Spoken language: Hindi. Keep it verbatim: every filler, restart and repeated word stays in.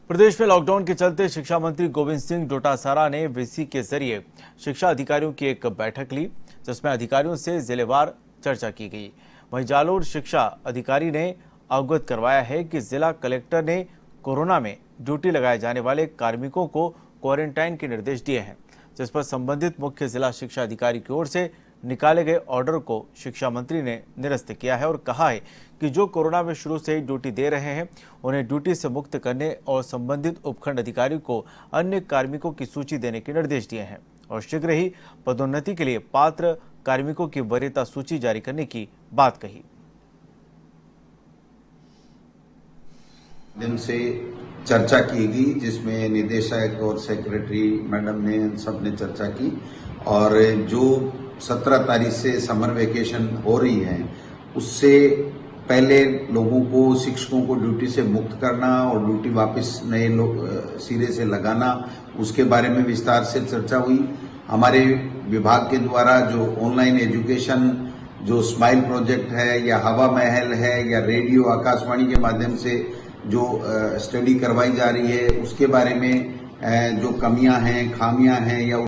प्रदेश में लॉकडाउन के चलते शिक्षा मंत्री गोविंद सिंह डोटासरा ने वीसी के जरिए शिक्षा अधिकारियों की एक बैठक ली, जिसमें अधिकारियों से जिलेवार चर्चा की गई। वहीं जालोर शिक्षा अधिकारी ने अवगत करवाया है कि जिला कलेक्टर ने कोरोना में ड्यूटी लगाए जाने वाले कार्मिकों को क्वारंटाइन के निर्देश दिए हैं, जिस पर संबंधित मुख्य जिला शिक्षा अधिकारी की ओर से निकाले गए ऑर्डर को शिक्षा मंत्री ने निरस्त किया है और कहा है कि जो कोरोना में शुरू से ही ड्यूटी दे रहे हैं उन्हें ड्यूटी से मुक्त करने और संबंधित उपखंड अधिकारी को अन्य कार्मिकों की सूची देने के निर्देश दिए हैं और शीघ्र ही पदोन्नति के लिए पात्र कार्मिकों की वरीयता सूची जारी करने की बात कही। दिन से चर्चा की गई, जिसमें निदेशक और सेक्रेटरी मैडम ने सबने चर्चा की और जो सत्रह तारीख से समर वेकेशन हो रही है उससे पहले लोगों को, शिक्षकों को ड्यूटी से मुक्त करना और ड्यूटी वापस नए लोग सिरे से लगाना, उसके बारे में विस्तार से चर्चा हुई। हमारे विभाग के द्वारा जो ऑनलाइन एजुकेशन, जो स्माइल प्रोजेक्ट है या हवा महल है या रेडियो आकाशवाणी के माध्यम से जो स्टडी करवाई जा रही है, उसके बारे में जो कमियां हैं, खामियां हैं या